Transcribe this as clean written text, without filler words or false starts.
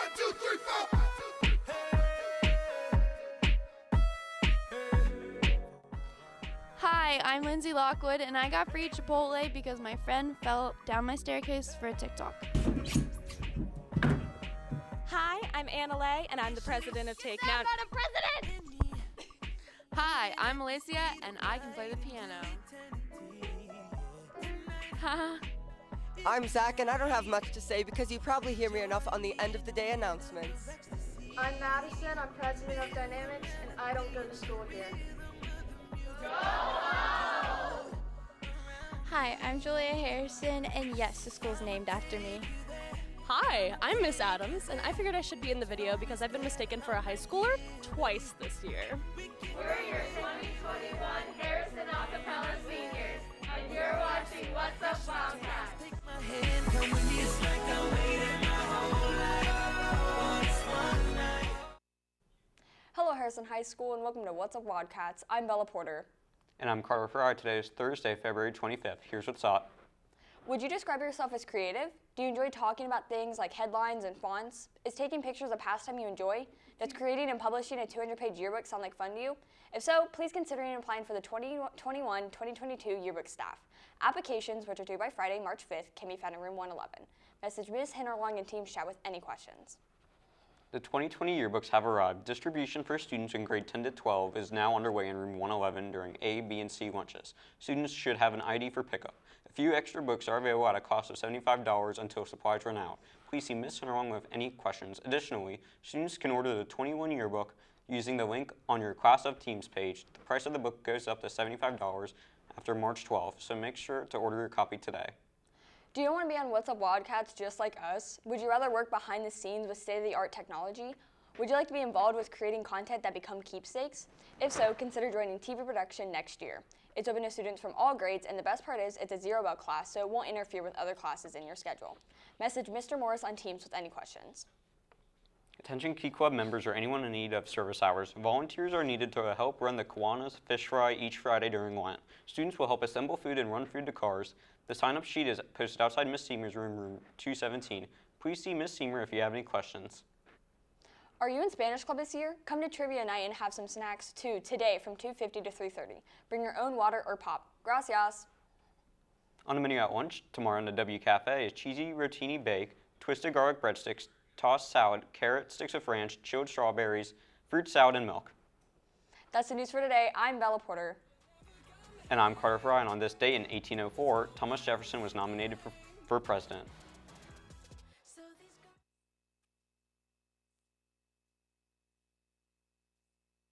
Hi, I'm Lindsay Lockwood, and I got free Chipotle because my friend fell down my staircase for a TikTok. Hi, I'm Anna Lay, and I'm the president of Take Now. I'm not a president! Hi, I'm Alicia, and I can play the piano. I'm Zach, and I don't have much to say because you probably hear me enough on the end of the day announcements. I'm Madison, I'm president of Dynamics, and I don't go to school here. Hi, I'm Julia Harrison, and yes, the school's named after me. Hi, I'm Miss Adams, and I figured I should be in the video because I've been mistaken for a high schooler twice this year. We're your 2021 Harrison Acapella seniors, and you're watching What's Up Wildcats. Hello Harrison High School and welcome to What's Up Wildcats. I'm Bella Porter. And I'm Carter Fry. Today is Thursday, February 25th. Here's what's up. Would you describe yourself as creative? Do you enjoy talking about things like headlines and fonts? Is taking pictures a pastime you enjoy? Does creating and publishing a 200-page yearbook sound like fun to you? If so, please consider applying for the 2021-2022 yearbook staff. Applications, which are due by Friday, March 5th, can be found in room 111. Message Ms. Hinterlong in Teams Chat with any questions. The 2020 yearbooks have arrived. Distribution for students in grade 10 to 12 is now underway in room 111 during A, B, and C lunches. Students should have an ID for pickup. A few extra books are available at a cost of $75 until supplies run out. Please see Ms. Hinterlong with any questions. Additionally, students can order the 21 yearbook using the link on your Class of Teams page. The price of the book goes up to $75 after March 12th, so make sure to order your copy today. Do you want to be on What's Up Wildcats just like us? Would you rather work behind the scenes with state-of-the-art technology? Would you like to be involved with creating content that become keepsakes? If so, consider joining TV production next year. It's open to students from all grades, and the best part is it's a zero-bell class, so it won't interfere with other classes in your schedule. Message Mr. Morris on Teams with any questions. Attention Key Club members or anyone in need of service hours. Volunteers are needed to help run the Kiwanis Fish Fry each Friday during Lent. Students will help assemble food and run food to cars. The sign-up sheet is posted outside Miss Seymour's room 217. Please see Miss Seymour if you have any questions. Are you in Spanish Club this year? Come to Trivia Night and have some snacks too today from 2:50 to 3:30. Bring your own water or pop. Gracias. On the menu at lunch tomorrow in the W Cafe is cheesy rotini bake, twisted garlic breadsticks, tossed salad, carrot sticks of ranch, chilled strawberries, fruit salad, and milk. That's the news for today. I'm Bella Porter. And I'm Carter Fry, and on this date in 1804, Thomas Jefferson was nominated for president.